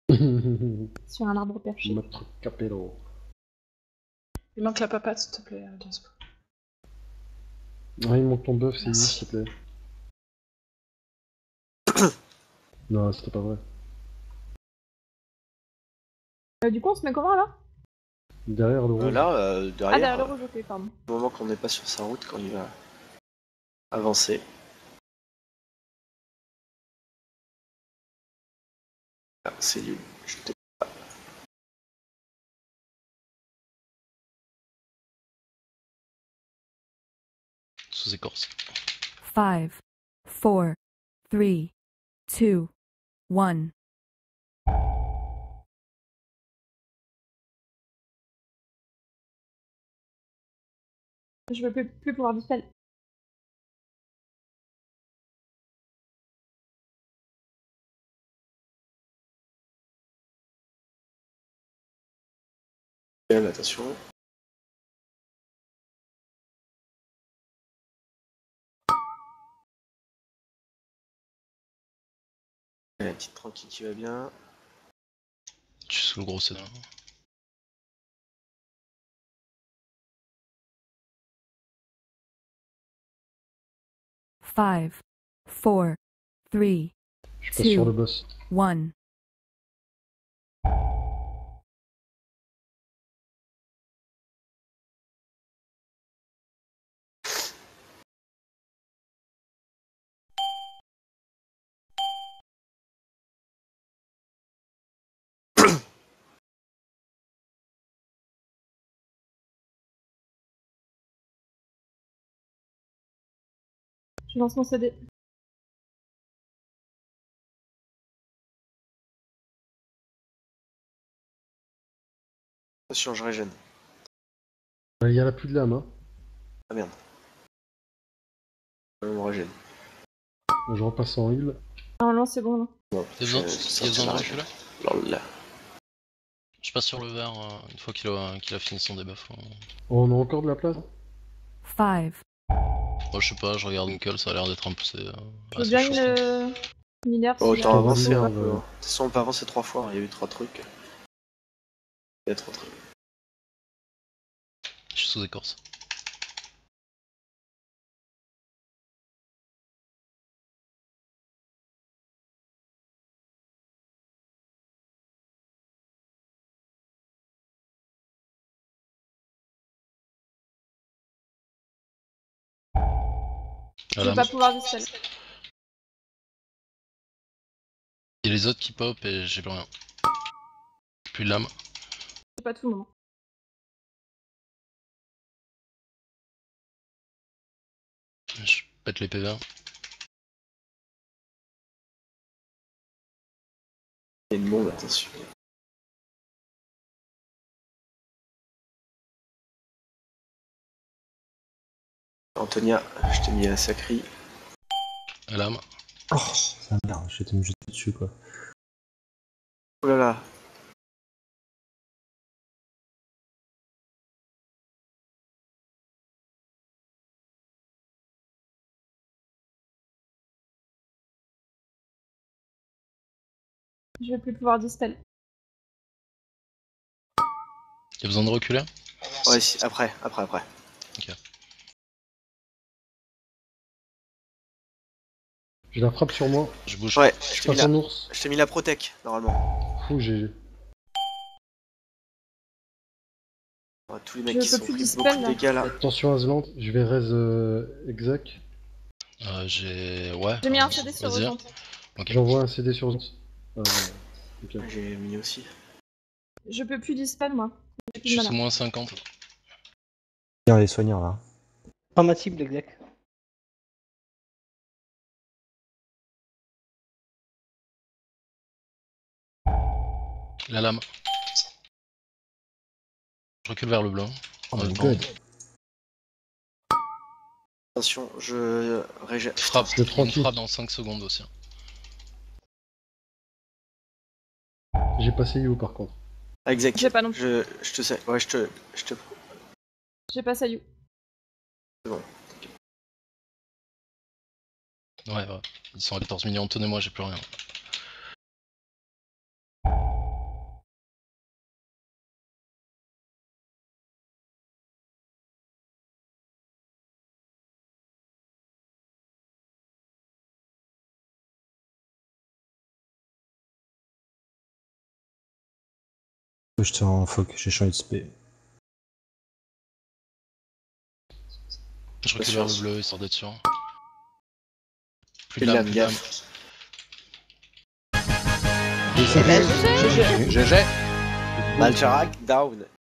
Sur un arbre perché. Notre capello. Il manque la papate, s'il te plaît, Gasp. Ah, il manque ton bœuf, c'est lui, Merci. s'il te plaît. Non, c'était pas vrai. Du coup, on se met comment là? Derrière le rouge. Là, Ah, derrière, derrière le rouge, ok, pardon. au moment qu'on n'est pas sur sa route, quand il va avancer. Ah, c'est lui. Je t'ai- Sous écorce. 5, 4, 3, 2, 1. Je veux plus pouvoir dispel. Attention. La petite tranquille qui va bien. Je suis sous le gros cédin. 5, 4, 3, Je passe sur le 2, boss. 1. Je lance mon CD. Attention, je régène. Il y en a plus de lame, hein. Ah merde. On régène. Je repasse en heal. Normalement, c'est bon là. Bon, Il y a besoin de reculer. Lol. Je passe sur le vert une fois qu'il a fini son debuff. Oh, on a encore de la place. 5, Moi je sais pas, je regarde Nickel, ça a l'air d'être un peu Je veux assez bien chaud. une minerve. Oh, s'il y a- autant avancer un ouais. peu. De toute façon, on peut avancer 3 fois. Il y a eu 3 trucs. Il y a 3 trucs. Je suis sous écorce. Je vais pas pouvoir dispel. Il y a les autres qui pop et j'ai plus rien. Plus de lame. C'est pas tout le monde. Je pète les PV. Il y a une bombe, attention. Antonia, je t'ai mis à sacri. À lame. Oh, ça merde, j'étais me jeter dessus quoi. Oh là là. Je vais plus pouvoir dispel. Il y a besoin de reculer. Ouais, si, après. Ok. J'ai la frappe sur moi. Je bouge. Ouais, Je passe en ours. je t'ai mis la protec, normalement. Fou, GG. Ouais, tous les mecs Je qui peux sont plus pris dispel, beaucoup de là. dégâts là. Attention Aslant, je vais raise exec. J'ai. Ouais. J'ai mis un CD sur Vas-y. Ozant. Ok. J'envoie un CD sur Zant. Ok. J'ai mis aussi. Je peux plus dispel, moi. J'ai Je plus de suis mana. sous moins 50. Tiens, les soignants là. Pas ma cible, exec. La lame. Je recule vers le blanc. Oh En my même temps. god. Attention, je régène. Frappe. Je Il y a une tranquille. frappe dans 5 secondes aussi. J'ai passé You par contre. Exec. J'ai pas non plus. Je te sais. Ouais, je te. J'ai pas Sayu. C'est bon. Ouais. Ils sont à 14 millions. Tenez-moi, j'ai plus rien. J'étais en foc, j'ai changé de spé. Je Pas récupère sûr. le bleu histoire d'être sûr. Plus Il de a lame, une plus de lame. gaffe. GG. GG. Malcharak down.